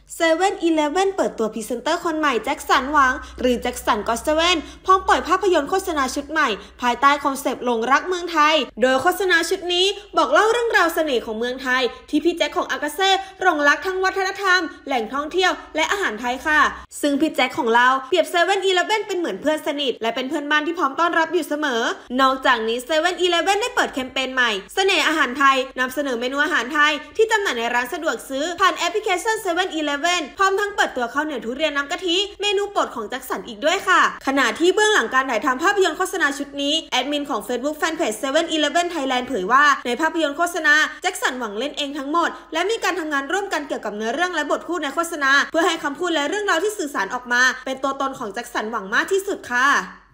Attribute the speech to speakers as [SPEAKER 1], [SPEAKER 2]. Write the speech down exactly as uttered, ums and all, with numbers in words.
[SPEAKER 1] เซเว่นอีเลฟเว่นเปิดตัวพรีเซนเตอร์คนใหม่แจ็คสันหวังหรือแจ็คสันก็อตเซเว่นพร้อมปล่อยภาพยนตร์โฆษณาชุดใหม่ภายใต้คอนเซปต์หลงรักเมืองไทยโดยโฆษณาชุดนี้บอกเล่าเรื่องราวเสน่ห์ของเมืองไทยที่พี่แจ็คของอากาเซ่หลงรักทั้งวัฒนธรรมแหล่งท่องเที่ยวและอาหารไทยค่ะซึ่งพี่แจ็คของเราเปรียบเซเว่นอีเลฟเว่นเป็นเหมือนเพื่อนสนิทและเป็นเพื่อนบ้านที่พร้อมต้อนรับอยู่เสมอนอกจากนี้เซเว่นอีเลฟเว่นได้เปิดแคมเปญใหม่เสน่ห์อาหารไทยนำเสนอเมนูอาหารไทยที่จำหน่ายในร้านสะดวกซื้อผ่านแอปพลิเคชันเซเว่นอีเลฟเว่นพร้อมทั้งเปิดตัวข้าวเหนียวทุเรียนน้ำกะทิเมนูโปรดของแจ็คสันอีกด้วยค่ะขณะที่เบื้องหลังการถ่ายทำภาพยนตร์โฆษณาชุดนี้แอดมินของ Facebook Fanpage เซเว่นอีเลฟเว่น Thailand เผยว่าในภาพยนตร์โฆษณาแจ็คสันหวังเล่นเองทั้งหมดและมีการทำงานร่วมกันเกี่ยวกับเนื้อเรื่องและบทพูดในโฆษณาเพื่อให้คำพูดและเรื่องราวที่สื่อสารออกมาเป็นตัวตนของแจ็คสันหวังมากที่สุดค่ะ